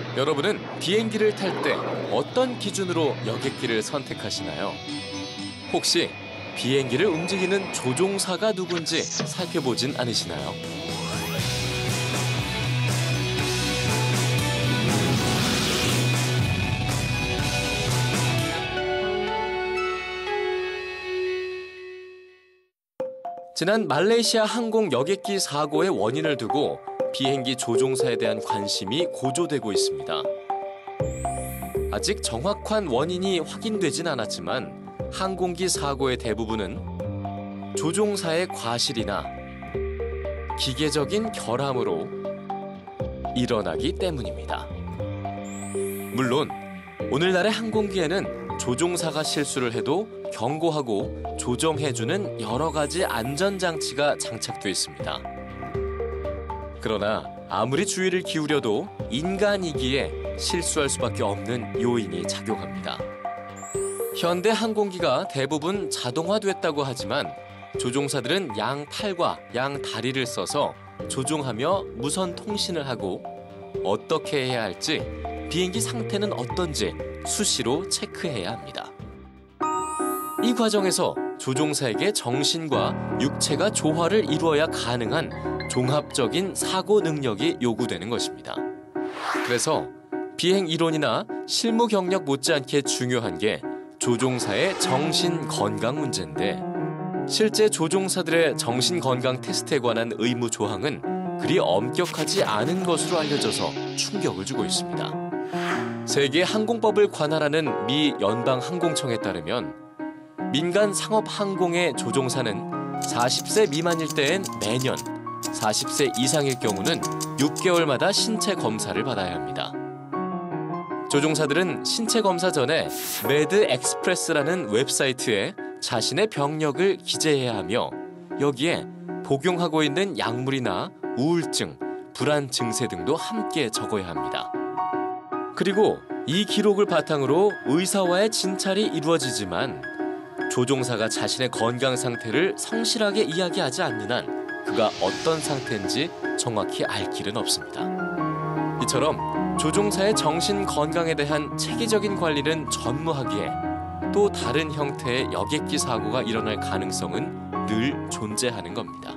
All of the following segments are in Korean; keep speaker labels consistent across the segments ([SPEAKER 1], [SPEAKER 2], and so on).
[SPEAKER 1] 여러분은 비행기를 탈 때 어떤 기준으로 여객기를 선택하시나요? 혹시 비행기를 움직이는 조종사가 누군지 살펴보진 않으시나요? 지난 말레이시아 항공 여객기 사고의 원인을 두고 비행기 조종사에 대한 관심이 고조되고 있습니다. 아직 정확한 원인이 확인되진 않았지만 항공기 사고의 대부분은 조종사의 과실이나 기계적인 결함으로 일어나기 때문입니다. 물론 오늘날의 항공기에는 조종사가 실수를 해도 경고하고 조정해주는 여러 가지 안전장치가 장착돼 있습니다. 그러나 아무리 주의를 기울여도 인간이기에 실수할 수밖에 없는 요인이 작용합니다. 현대 항공기가 대부분 자동화됐다고 하지만 조종사들은 양 팔과 양 다리를 써서 조종하며 무선 통신을 하고 어떻게 해야 할지, 비행기 상태는 어떤지 수시로 체크해야 합니다. 이 과정에서 조종사에게 정신과 육체가 조화를 이루어야 가능한 종합적인 사고 능력이 요구되는 것입니다. 그래서 비행 이론이나 실무 경력 못지않게 중요한 게 조종사의 정신 건강 문제인데, 실제 조종사들의 정신 건강 테스트에 관한 의무 조항은 그리 엄격하지 않은 것으로 알려져서 충격을 주고 있습니다. 세계 항공법을 관할하는 미 연방항공청에 따르면 민간 상업 항공의 조종사는 40세 미만일 때엔 매년, 40세 이상일 경우는 6개월마다 신체 검사를 받아야 합니다. 조종사들은 신체 검사 전에 매드 익스프레스라는 웹사이트에 자신의 병력을 기재해야 하며, 여기에 복용하고 있는 약물이나 우울증, 불안 증세 등도 함께 적어야 합니다. 그리고 이 기록을 바탕으로 의사와의 진찰이 이루어지지만 조종사가 자신의 건강 상태를 성실하게 이야기하지 않는 한 그가 어떤 상태인지 정확히 알 길은 없습니다. 이처럼 조종사의 정신 건강에 대한 체계적인 관리는 전무하기에 또 다른 형태의 여객기 사고가 일어날 가능성은 늘 존재하는 겁니다.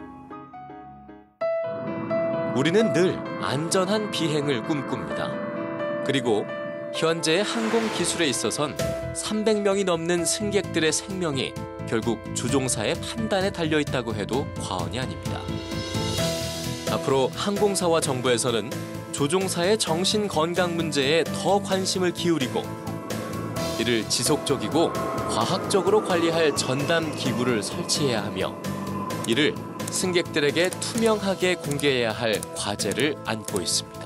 [SPEAKER 1] 우리는 늘 안전한 비행을 꿈꿉니다. 그리고 현재의 항공 기술에 있어선 300명이 넘는 승객들의 생명이 결국 조종사의 판단에 달려있다고 해도 과언이 아닙니다. 앞으로 항공사와 정부에서는 조종사의 정신 건강 문제에 더 관심을 기울이고, 이를 지속적이고 과학적으로 관리할 전담 기구를 설치해야 하며, 이를 승객들에게 투명하게 공개해야 할 과제를 안고 있습니다.